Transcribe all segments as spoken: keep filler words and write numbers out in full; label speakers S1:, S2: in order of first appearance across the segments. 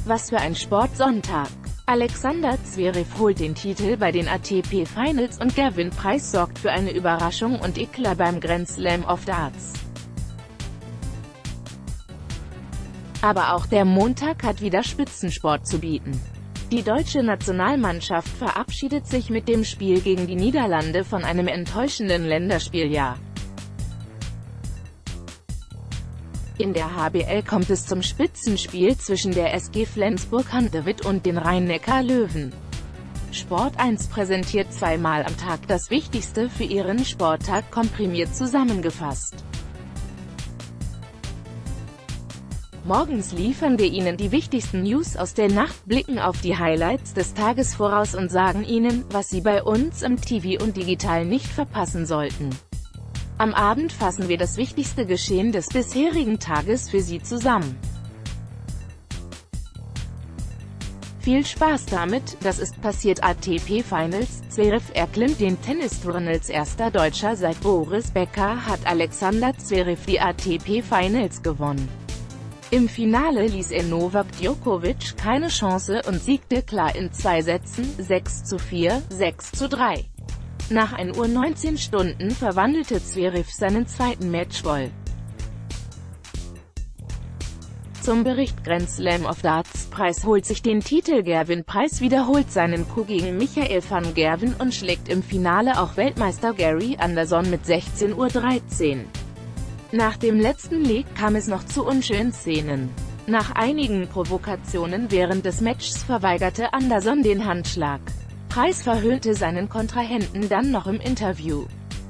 S1: Was für ein Sportsonntag! Alexander Zverev holt den Titel bei den A T P Finals und Gervin Price sorgt für eine Überraschung und Eklat beim Grand Slam of Darts. Aber auch der Montag hat wieder Spitzensport zu bieten. Die deutsche Nationalmannschaft verabschiedet sich mit dem Spiel gegen die Niederlande von einem enttäuschenden Länderspieljahr. In der H B L kommt es zum Spitzenspiel zwischen der S G Flensburg-Handewitt und den Rhein-Neckar-Löwen. Sport eins präsentiert zweimal am Tag das Wichtigste für Ihren Sporttag komprimiert zusammengefasst. Morgens liefern wir Ihnen die wichtigsten News aus der Nacht, blicken auf die Highlights des Tages voraus und sagen Ihnen, was Sie bei uns im T V und digital nicht verpassen sollten. Am Abend fassen wir das wichtigste Geschehen des bisherigen Tages für Sie zusammen. Viel Spaß damit, das ist passiert. A T P Finals, Zverev erklimmt den Tennistour als erster Deutscher seit Boris Becker hat Alexander Zverev die A T P Finals gewonnen. Im Finale ließ er Novak Djokovic keine Chance und siegte klar in zwei Sätzen, sechs zu vier, sechs zu drei. Nach ein Uhr neunzehn Stunden verwandelte Zverev seinen zweiten Matchball. Zum Bericht Grand Slam of Darts, Price holt sich den Titel. Gervin Price wiederholt seinen Coup gegen Michael van Gerwen und schlägt im Finale auch Weltmeister Gary Anderson mit sechzehn Uhr dreizehn. Nach dem letzten Leg kam es noch zu unschönen Szenen. Nach einigen Provokationen während des Matches verweigerte Anderson den Handschlag. Price verhöhnte seinen Kontrahenten dann noch im Interview.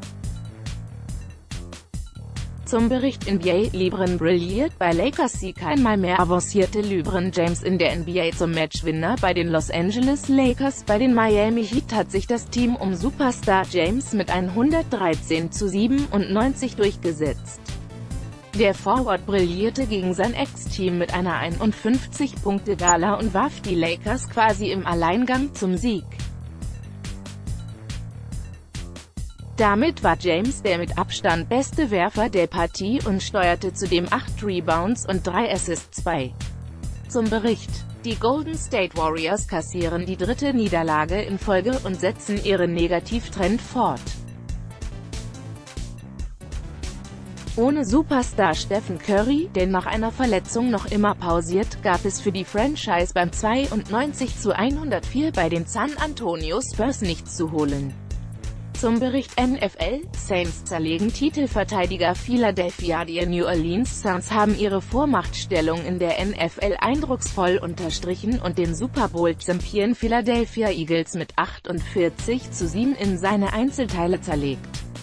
S1: Zum Bericht N B A, LeBron brilliert bei Lakers Sieg. Einmal mehr avancierte LeBron James in der N B A zum Matchwinner bei den Los Angeles Lakers. Bei den Miami Heat hat sich das Team um Superstar James mit hundertdreizehn zu siebenundneunzig durchgesetzt. Der Forward brillierte gegen sein Ex-Team mit einer einundfünfzig-Punkte-Gala und warf die Lakers quasi im Alleingang zum Sieg. Damit war James der mit Abstand beste Werfer der Partie und steuerte zudem acht Rebounds und drei Assists bei. Zum Bericht: Die Golden State Warriors kassieren die dritte Niederlage in Folge und setzen ihren Negativtrend fort. Ohne Superstar Stephen Curry, der nach einer Verletzung noch immer pausiert, gab es für die Franchise beim zweiundneunzig zu hundertvier bei den San Antonio Spurs nichts zu holen. Zum Bericht N F L, Saints zerlegen Titelverteidiger Philadelphia. Die New Orleans Saints haben ihre Vormachtstellung in der N F L eindrucksvoll unterstrichen und den Super Bowl-Champion Philadelphia Eagles mit achtundvierzig zu sieben in seine Einzelteile zerlegt.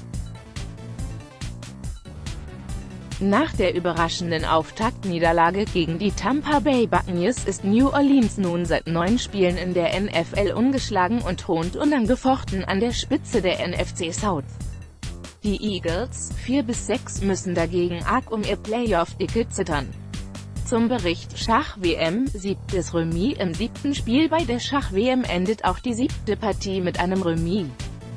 S1: Nach der überraschenden Auftaktniederlage gegen die Tampa Bay Buccaneers ist New Orleans nun seit neun Spielen in der N F L ungeschlagen und thront unangefochten an der Spitze der N F C South. Die Eagles, vier bis sechs, müssen dagegen arg um ihr Playoff-Ticket zittern. Zum Bericht Schach-W M, siebtes Remis im siebten Spiel. Bei der Schach-W M endet auch die siebte Partie mit einem Remis.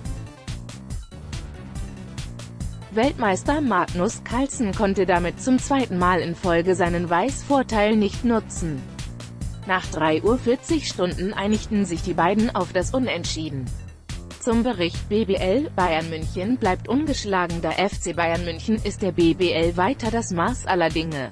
S1: Weltmeister Magnus Carlsen konnte damit zum zweiten Mal in Folge seinen Weiß-Vorteil nicht nutzen. Nach drei Uhr vierzig Stunden einigten sich die beiden auf das Unentschieden. Zum Bericht B B L, Bayern München bleibt ungeschlagen. Der F C Bayern München ist der B B L weiter das Maß aller Dinge.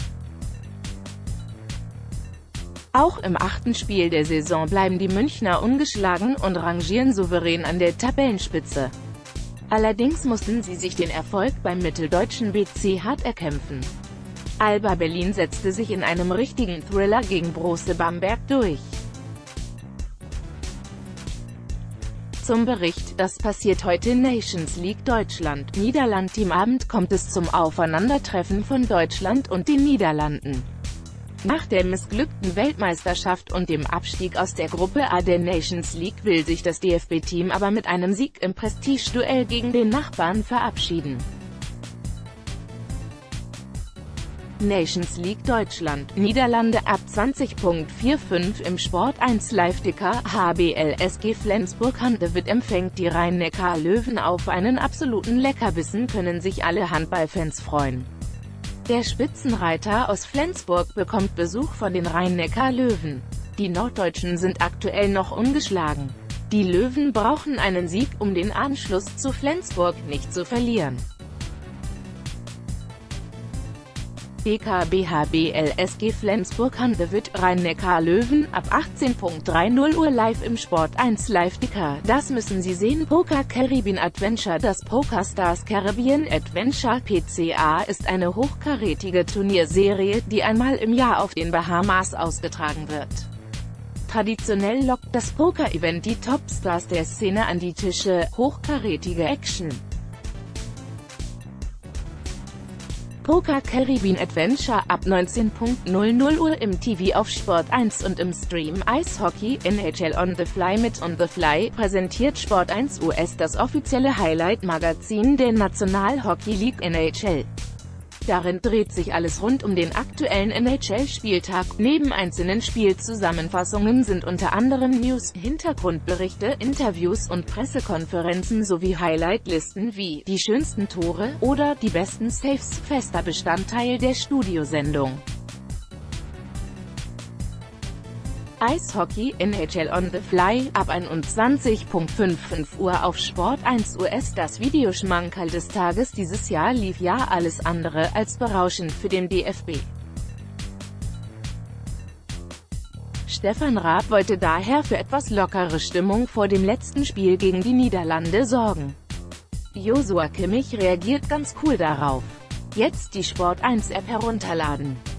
S1: Auch im achten Spiel der Saison bleiben die Münchner ungeschlagen und rangieren souverän an der Tabellenspitze. Allerdings mussten sie sich den Erfolg beim mitteldeutschen B C hart erkämpfen. Alba Berlin setzte sich in einem richtigen Thriller gegen Borussia Bamberg durch. Zum Bericht, das passiert heute. Nations League Deutschland, Niederland. Im Abend kommt es zum Aufeinandertreffen von Deutschland und den Niederlanden. Nach der missglückten Weltmeisterschaft und dem Abstieg aus der Gruppe A der Nations League will sich das D F B-Team aber mit einem Sieg im Prestigeduell gegen den Nachbarn verabschieden. Nations League Deutschland, Niederlande ab zwanzig Uhr fünfundvierzig im Sport eins Live-Ticker. H B L S G Flensburg-Handewitt empfängt die Rhein-Neckar-Löwen. Auf einen absoluten Leckerbissen können sich alle Handballfans freuen. Der Spitzenreiter aus Flensburg bekommt Besuch von den Rhein-Neckar-Löwen. Die Norddeutschen sind aktuell noch ungeschlagen. Die Löwen brauchen einen Sieg, um den Anschluss zu Flensburg nicht zu verlieren. B K B H B L S G Flensburg-Handewitt Rhein-Neckar-Löwen ab achtzehn Uhr live im Sport eins Live-Ticker. Das müssen Sie sehen. Poker Caribbean Adventure. Das PokerStars Caribbean Adventure P C A ist eine hochkarätige Turnierserie, die einmal im Jahr auf den Bahamas ausgetragen wird. Traditionell lockt das Poker-Event die Topstars der Szene an die Tische. Hochkarätige Action. Poker Caribbean Adventure ab neunzehn Uhr im T V auf Sport eins und im Stream. Eishockey N H L On the Fly. Mit On the Fly präsentiert Sport eins U S das offizielle Highlight-Magazin der National Hockey League N H L. Darin dreht sich alles rund um den aktuellen N H L-Spieltag. Neben einzelnen Spielzusammenfassungen sind unter anderem News, Hintergrundberichte, Interviews und Pressekonferenzen sowie Highlight-Listen wie die schönsten Tore oder die besten Saves fester Bestandteil der Studiosendung. Eishockey N H L On the Fly ab einundzwanzig Uhr fünfundfünfzig auf Sport eins U S. Das Videoschmankerl des Tages dieses Jahr lief ja alles andere als berauschend für den D F B. Stefan Raab wollte daher für etwas lockere Stimmung vor dem letzten Spiel gegen die Niederlande sorgen. Joshua Kimmich reagiert ganz cool darauf. Jetzt die Sport eins App herunterladen.